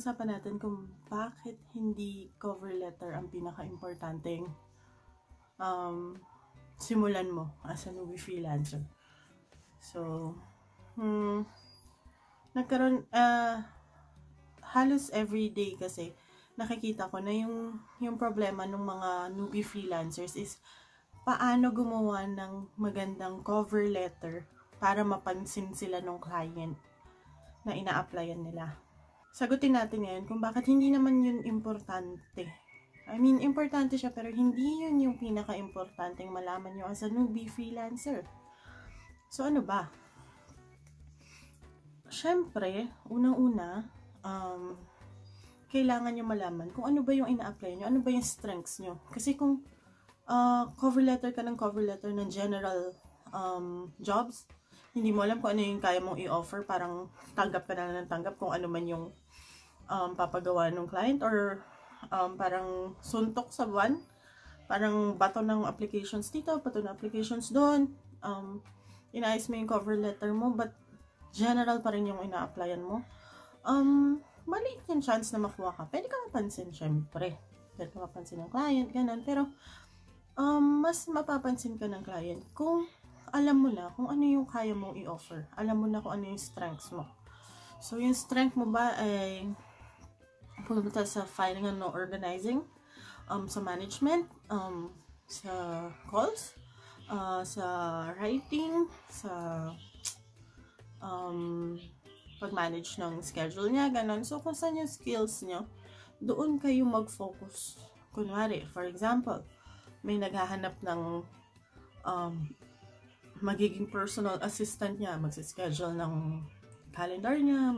pag-uusapan natin kung bakit hindi cover letter ang pinaka-importanteng simulan mo as a newbie freelancer. So, nagkaroon, halos everyday kasi nakikita ko na yung problema ng mga newbie freelancers is paano gumawa ng magandang cover letter para mapansin sila ng client na ina-applyan nila. Sagutin natin ngayon kung bakit hindi naman yun importante. I mean, importante siya pero hindi yun yung pinaka-importanteng malaman nyo as a newbie freelancer. So, ano ba? Siyempre, unang-una, kailangan nyo malaman kung ano ba yung ina-apply nyo, ano ba yung strengths nyo. Kasi kung cover letter ka ng cover letter ng general jobs, hindi mo alam kung ano yung kaya mong i-offer, parang tanggap ka na ng tanggap kung ano man yung papagawa ng client, or parang suntok sa buwan, parang bato ng applications dito, bato ng applications doon, inaayos mo yung cover letter mo, but general pa rin yung ina-applyan mo. Maliit yung chance na makuha ka. Pwede ka mapansin, syempre. Pwede ka mapansin ng client, ganun. Pero, mas mapapansin ka ng client kung alam mo na kung ano yung kaya mong i-offer. Alam mo na kung ano yung strengths mo. So, yung strength mo ba ay pumunta sa filing and organizing, sa management, sa calls, sa writing, sa pag-manage ng schedule niya, ganun. So, kung saan yung skills nyo, doon kayo mag-focus. Kunwari, for example, may naghahanap ng magiging personal assistant niya, magsischedule ng calendar niya,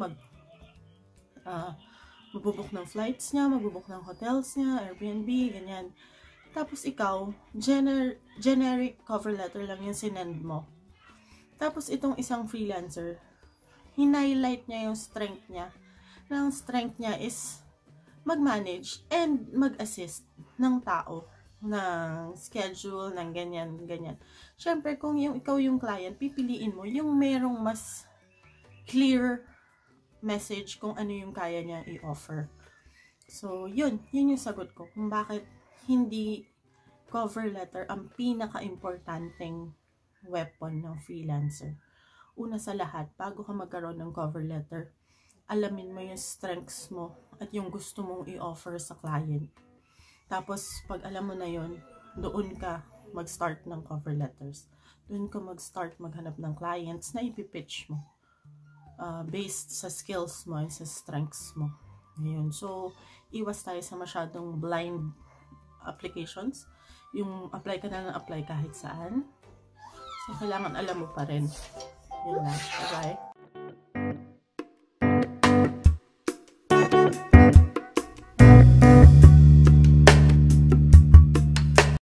magbubook ng flights niya, magbubook ng hotels niya, Airbnb, ganyan. Tapos ikaw, generic cover letter lang yung sinend mo. Tapos itong isang freelancer, hinighlight niya yung strength niya. Ang strength niya is mag-manage and mag-assist ng tao, ng schedule, ng ganyan, ganyan. Siyempre, kung ikaw yung client, pipiliin mo yung merong mas clear message kung ano yung kaya niya i-offer. So, yun yung sagot ko kung bakit hindi cover letter ang pinaka-importanteng weapon ng freelancer. Una sa lahat, bago ka magkaroon ng cover letter, alamin mo yung strengths mo at yung gusto mong i-offer sa client. Tapos, pag alam mo na yun, doon ka mag-start ng cover letters. Doon ka mag-start maghanap ng clients na ipipitch mo. Based sa skills mo and sa strengths mo. Ayun. So, iwas tayo sa masyadong blind applications. Yung apply ka na ng apply kahit saan. So, kailangan alam mo pa rin. Yun lang. Bye-bye.